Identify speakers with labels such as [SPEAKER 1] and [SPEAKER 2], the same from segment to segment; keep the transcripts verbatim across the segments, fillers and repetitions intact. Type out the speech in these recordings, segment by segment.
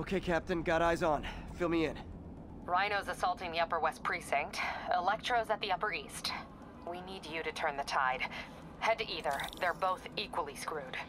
[SPEAKER 1] Okay, Captain, got eyes on. Fill me in.
[SPEAKER 2] Rhino's assaulting the Upper West Precinct. Electro's at the Upper East. We need you to turn the tide. Head to either. They're both equally screwed.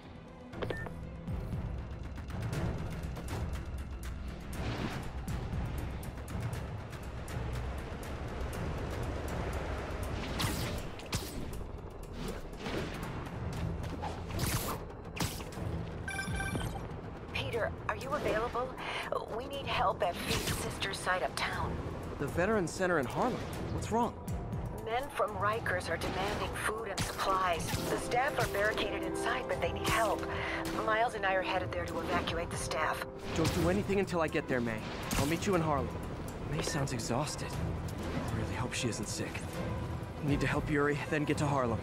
[SPEAKER 3] Peter, are you available? We need help at Feed's sister's site uptown.
[SPEAKER 1] The Veterans Center in Harlem. What's wrong?
[SPEAKER 3] Men from Rikers are demanding food and supplies. The staff are barricaded inside, but they need help. Miles and I are headed there to evacuate the staff.
[SPEAKER 1] Don't do anything until I get there, May. I'll meet you in Harlem. May sounds exhausted. I really hope she isn't sick. Need to help Yuri, then get to Harlem.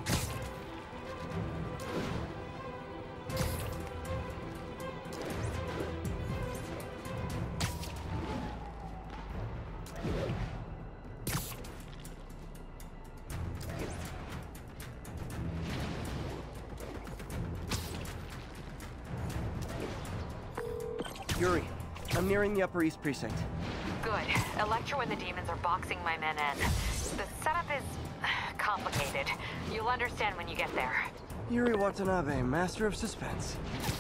[SPEAKER 1] Yuri, I'm nearing the Upper East Precinct.
[SPEAKER 2] Good. Electro and the demons are boxing my men in. The setup is complicated. You'll understand when you get there.
[SPEAKER 1] Yuri Watanabe, master of suspense.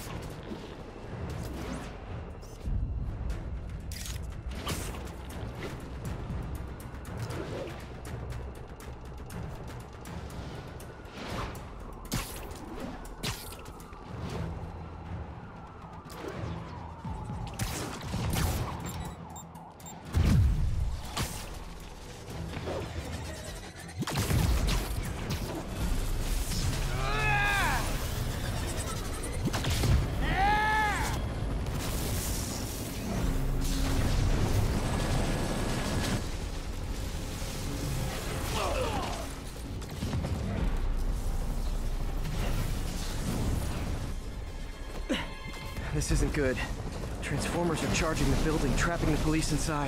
[SPEAKER 1] This isn't good. Transformers are charging the building, trapping the police inside.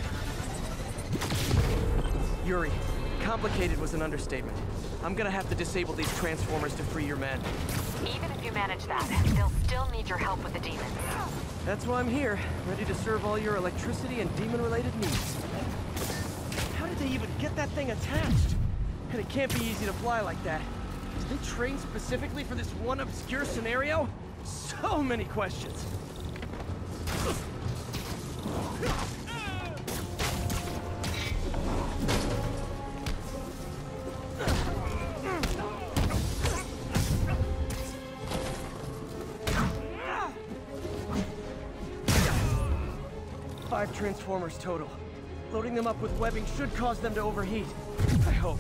[SPEAKER 1] Yuri, complicated was an understatement. I'm gonna have to disable these transformers to free your men.
[SPEAKER 2] Even if you manage that, they'll still need your help with the demons.
[SPEAKER 1] That's why I'm here, ready to serve all your electricity and demon-related needs. How did they even get that thing attached? And it can't be easy to fly like that. Did they train specifically for this one obscure scenario? So many questions. Five transformers total. Loading them up with webbing should cause them to overheat. I hope.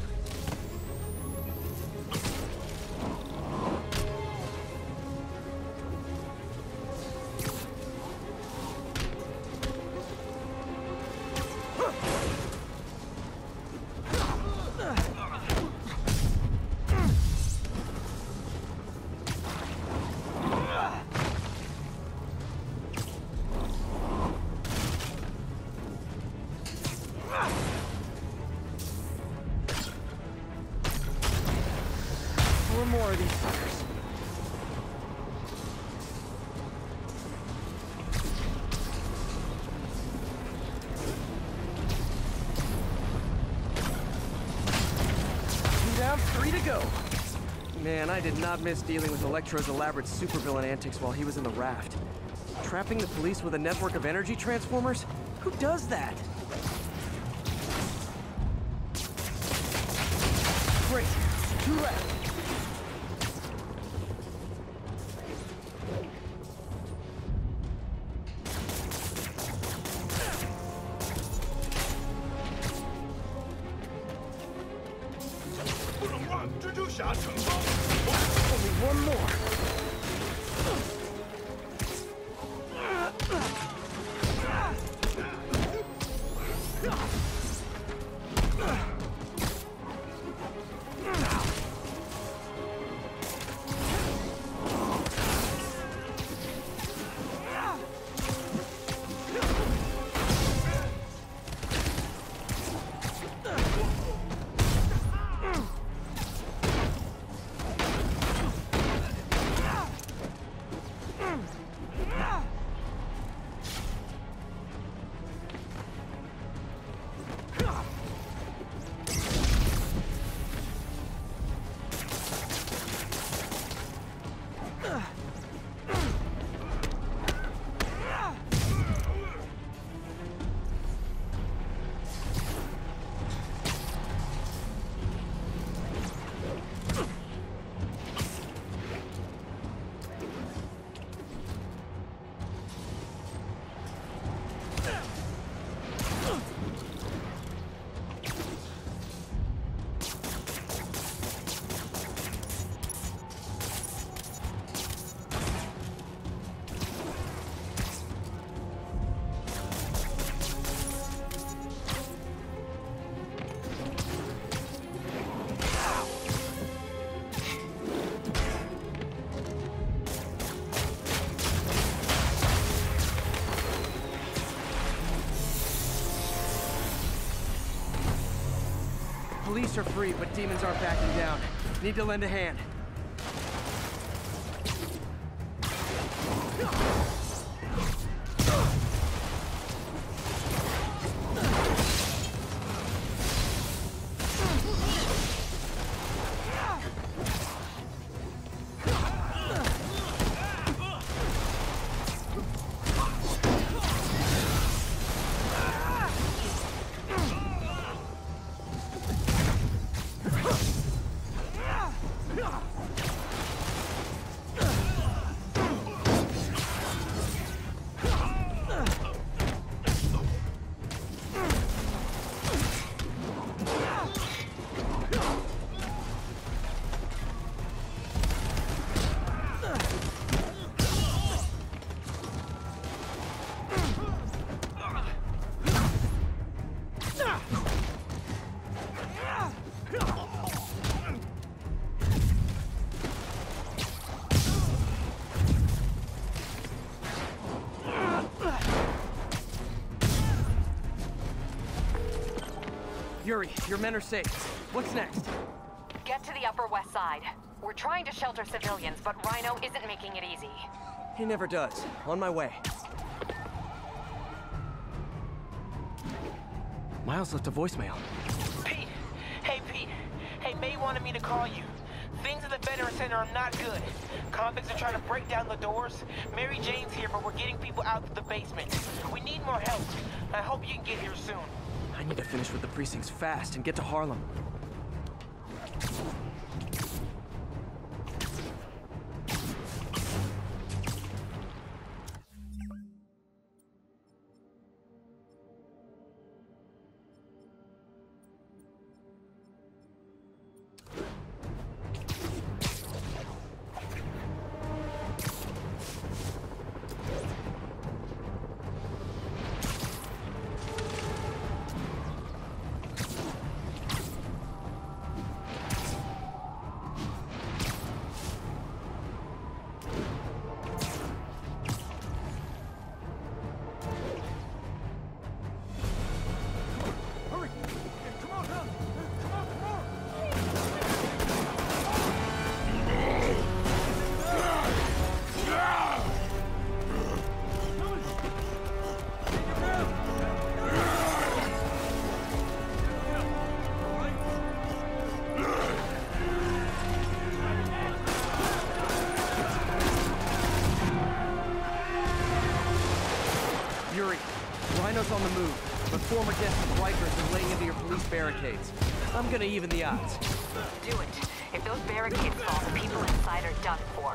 [SPEAKER 1] Four more of these suckers. Two down, three to go. Man, I did not miss dealing with Electro's elaborate supervillain antics while he was in the raft. Trapping the police with a network of energy transformers? Who does that? Great. Two left. Only one more. Police are free, but demons aren't backing down. Need to lend a hand. Yuri, your men are safe. What's next?
[SPEAKER 2] Get to the Upper West Side. We're trying to shelter civilians, but Rhino isn't making it easy.
[SPEAKER 1] He never does. On my way. Miles left a voicemail.
[SPEAKER 4] Pete! Hey, Pete. Hey, May wanted me to call you. Things at the Veteran Center are not good. Convicts are trying to break down the doors. Mary Jane's here, but we're getting people out to the basement. We need more help. I hope you can get here soon.
[SPEAKER 1] I need to finish with the precincts fast and get to Harlem. Rhino's on the move, but former guests of Rikers are laying into your police barricades. I'm gonna even the odds.
[SPEAKER 2] Do it. If those barricades fall, the people inside are done for.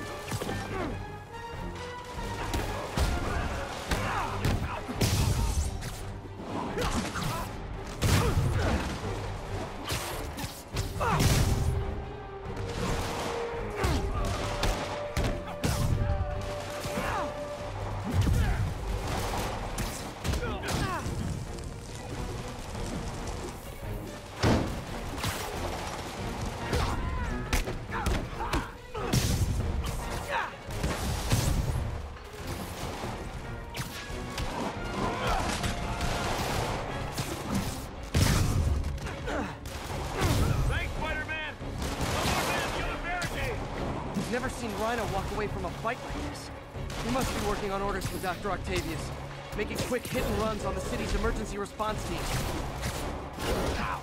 [SPEAKER 1] Never seen Rhino walk away from a fight like this. He must be working on orders from Doctor Octavius, making quick hit and runs on the city's emergency response team. Ow.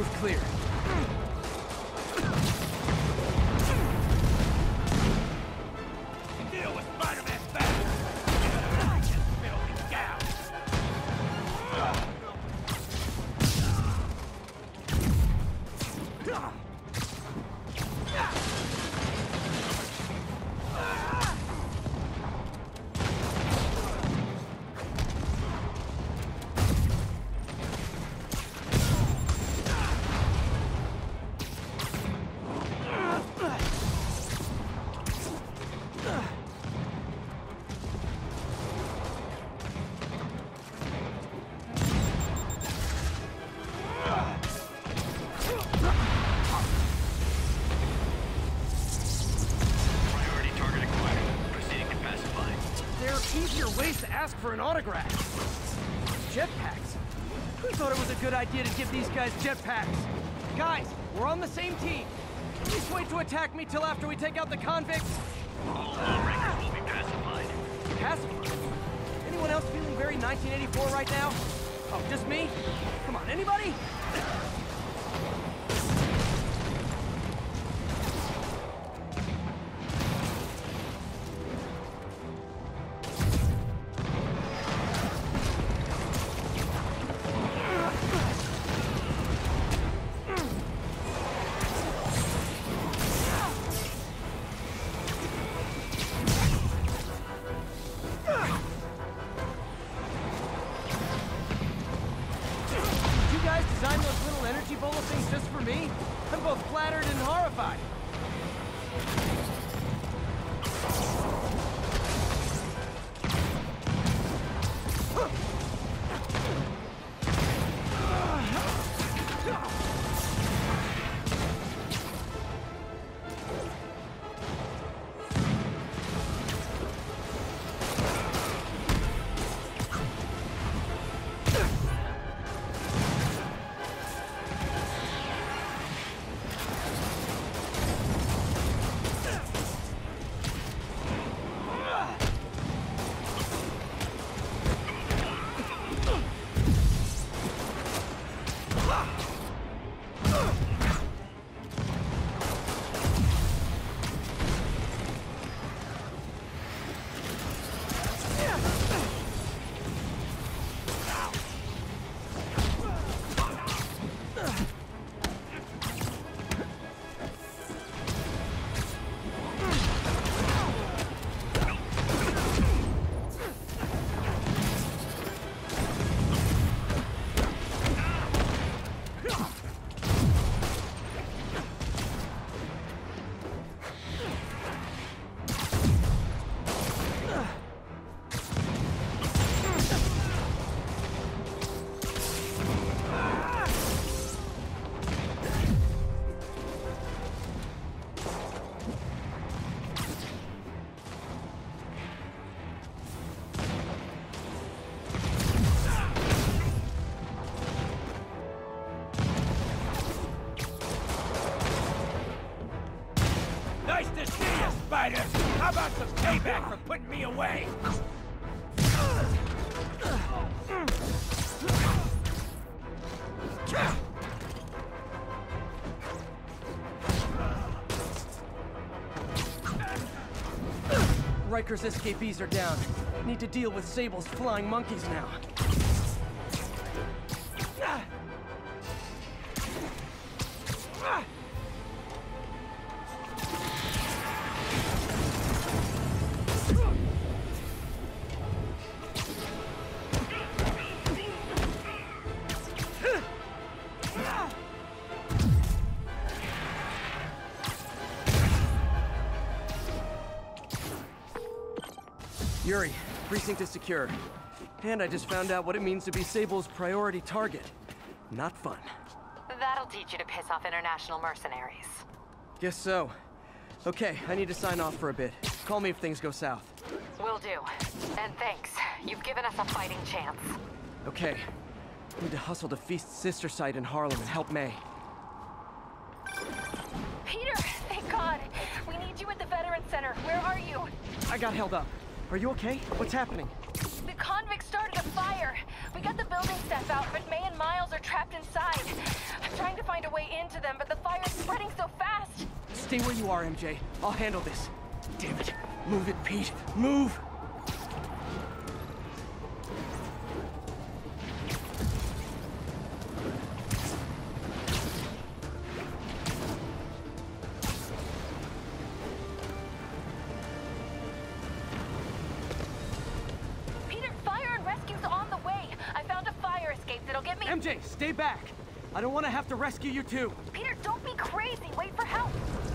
[SPEAKER 1] Roof clear.
[SPEAKER 5] Deal with Spider-Man's back. I can fill these gals.
[SPEAKER 1] Ask for an autograph. Jetpacks? Who thought it was a good idea to give these guys jetpacks? Guys, we're on the same team. Please wait to attack me till after we take out the convicts.
[SPEAKER 6] All lawbreakers will be pacified.
[SPEAKER 1] Pacified? Anyone else feeling very nineteen eighty-four right now? Oh, just me? Come on, anybody? How about some payback for putting me away? Riker's escapees are down. Need to deal with Sable's flying monkeys now. Yuri, precinct is secure. And I just found out what it means to be Sable's priority target. Not fun.
[SPEAKER 2] That'll teach you to piss off international mercenaries.
[SPEAKER 1] Guess so. Okay, I need to sign off for a bit. Call me if things go south.
[SPEAKER 2] Will do. And thanks. You've given us a fighting chance.
[SPEAKER 1] Okay. Need to hustle to Feast's sister site in Harlem and help May.
[SPEAKER 7] Peter, thank God. We need you at the Veterans Center. Where are you?
[SPEAKER 1] I got held up. Are you okay? What's happening?
[SPEAKER 7] The convicts started a fire. We got the building staff out, but May and Miles are trapped inside. I'm trying to find find a way into them, but the fire's spreading so fast.
[SPEAKER 1] Stay where you are, M J. I'll handle this. Damn it. Move it, Pete. Move!
[SPEAKER 7] Peter, fire and rescue's on the way. I found a fire escape that'll get me...
[SPEAKER 1] M J, stay back! I don't want to have to rescue you too.
[SPEAKER 7] Peter, don't be crazy. Wait for help.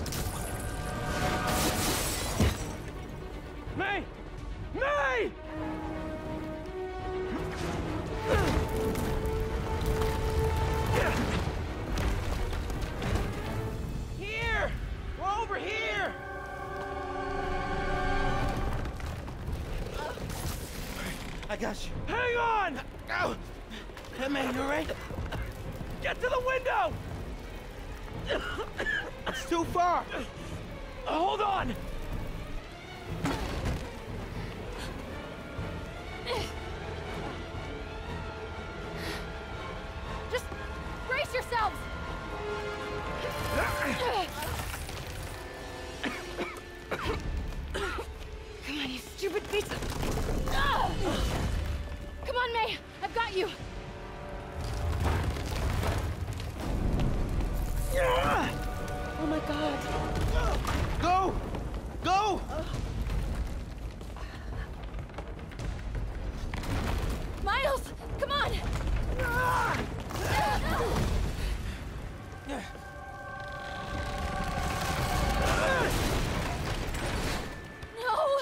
[SPEAKER 1] May! May!
[SPEAKER 4] Here! We're over here! I got you.
[SPEAKER 1] Hang on!
[SPEAKER 4] Oh. Hey, man, you all right?
[SPEAKER 1] Get to the window!
[SPEAKER 4] It's too far.
[SPEAKER 1] Hold on!
[SPEAKER 7] Just brace yourselves. Come on, you stupid piece of... Ah! Come on, May. I've got you. Oh my God.
[SPEAKER 4] Go! Go!
[SPEAKER 7] Miles, come on. No.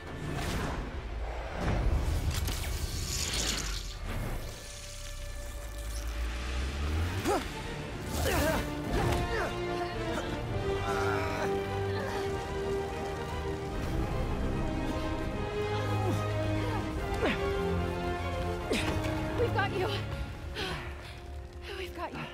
[SPEAKER 7] We've got you. We've got you.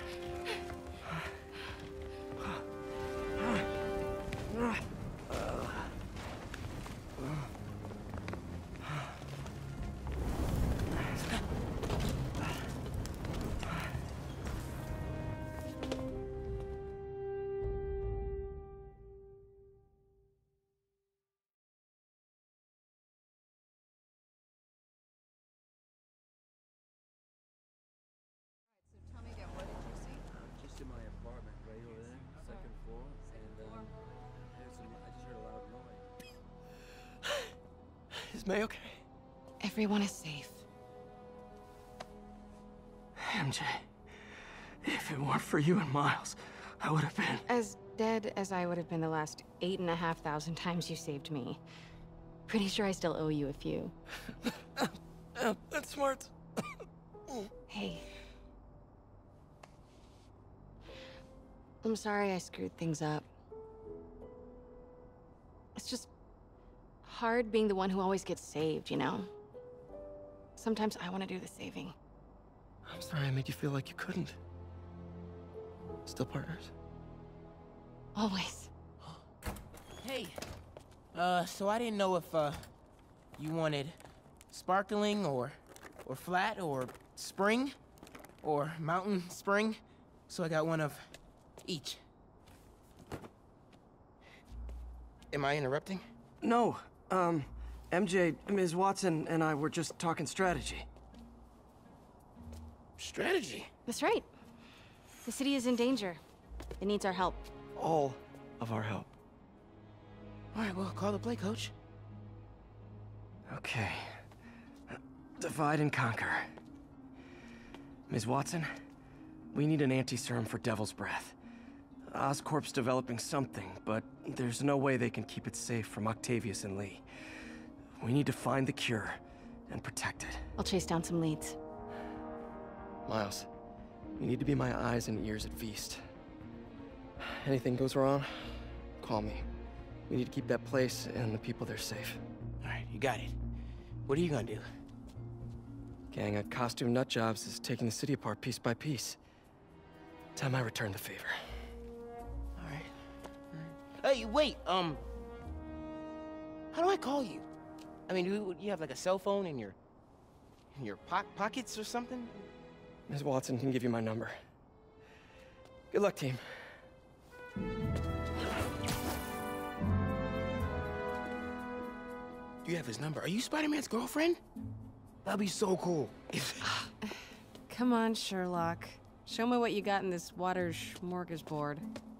[SPEAKER 8] Tell me again, what did you see?
[SPEAKER 9] Just in my apartment, right over there, second floor, and um, heard some, I just heard a loud noise.
[SPEAKER 1] Is May okay?
[SPEAKER 2] Everyone is safe.
[SPEAKER 1] M J, if it weren't for you and Miles, I would have been...
[SPEAKER 2] As dead as I would have been the last eight and a half thousand times you saved me. Pretty sure I still owe you a few.
[SPEAKER 1] Uh, that's smart.
[SPEAKER 2] Hey. I'm sorry I screwed things up. It's just hard being the one who always gets saved, you know? Sometimes I want to do the saving.
[SPEAKER 1] I'm sorry I made you feel like you couldn't. Still partners?
[SPEAKER 2] Always.
[SPEAKER 4] Hey. Uh, so I didn't know if, uh, you wanted sparkling or, or flat or spring or mountain spring. So I got one of each. Am I interrupting?
[SPEAKER 1] No. Um, M J, Miz Watson, and I were just talking strategy.
[SPEAKER 4] Strategy?
[SPEAKER 2] That's right. The city is in danger. It needs our help.
[SPEAKER 1] All of our help.
[SPEAKER 4] All right, well, call the play, coach.
[SPEAKER 1] Okay. Divide and conquer. Miz Watson, we need an anti-serum for Devil's Breath. Oscorp's developing something, but there's no way they can keep it safe from Octavius and Lee. We need to find the cure and protect it.
[SPEAKER 2] I'll chase down some leads.
[SPEAKER 1] Miles, you need to be my eyes and ears at Feast. Anything goes wrong, call me. We need to keep that place and the people there safe.
[SPEAKER 4] All right, you got it. What are you gonna do?
[SPEAKER 1] Gang at Costume Nut Jobs is taking the city apart piece by piece. Time I return the favor.
[SPEAKER 4] All right. All right. Hey, wait, um... how do I call you? I mean, you, you have like a cell phone in your... in your po pockets or something?
[SPEAKER 1] Miz Watson can give you my number. Good luck, team.
[SPEAKER 10] You have his number. Are you Spider-Man's girlfriend? That'd be so cool.
[SPEAKER 11] Come on, Sherlock. Show me what you got in this water smorgasbord.